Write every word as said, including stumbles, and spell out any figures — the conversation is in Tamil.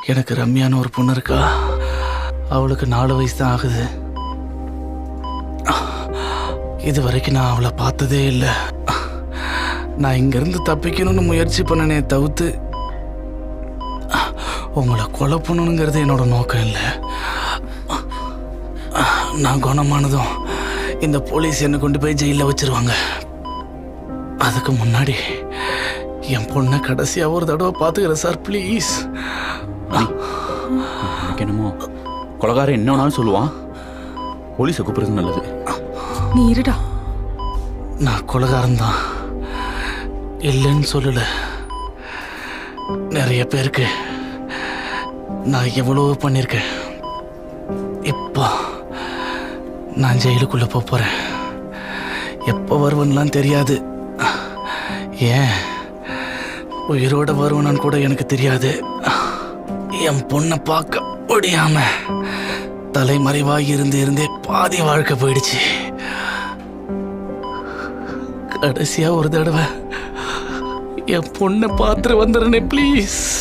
எனக்கு ரம்யான்னு ஒரு பொண்ணு இருக்கா. அவளுக்கு நாலு வயசு தான் ஆகுது. இது வரைக்கும் நான் அவளை பார்த்ததே இல்லை. நான் இங்கிருந்து தப்பிக்கணும்னு முயற்சி பண்ணனே தவிர்த்து உங்களை கொலை பண்ணணுங்கிறது என்னோட நோக்கம் இல்லை. நான் குணமானதும் இந்த போலீஸ் என்னை கொண்டு போய் ஜெயிலில் வச்சிருவாங்க. அதுக்கு முன்னாடி என் பொண்ணை கடைசியா ஒரு தடவை பார்த்துக்கிறேன் சார், ப்ளீஸ். என்னமோ கொலைகாரன் என்ன வேணாலும் சொல்லுவான், போலீஸை கூப்பிடுறது நல்லது. நீ இருடா. நான் கொலைகாரன் தான், இல்லைன்னு சொல்லல. நிறைய பேருக்கு நான் எவ்வளவு பண்ணியிருக்கேன். இப்போ நான் ஜெயிலுக்குள்ள போறேன். எப்போ வருவேன்லாம் தெரியாது. ஏன் உயிரோட வருவேனான்னு கூட எனக்கு தெரியாது. என் பொண்ணை பார்க்க முடியாம தலைமறைவாக இருந்து இருந்தே பாதி வாழ்க்கை போயிடுச்சு. கடைசியா ஒரு தடவை என் பொண்ணை பார்த்துட்டு வந்துடுறேனே ப்ளீஸ்.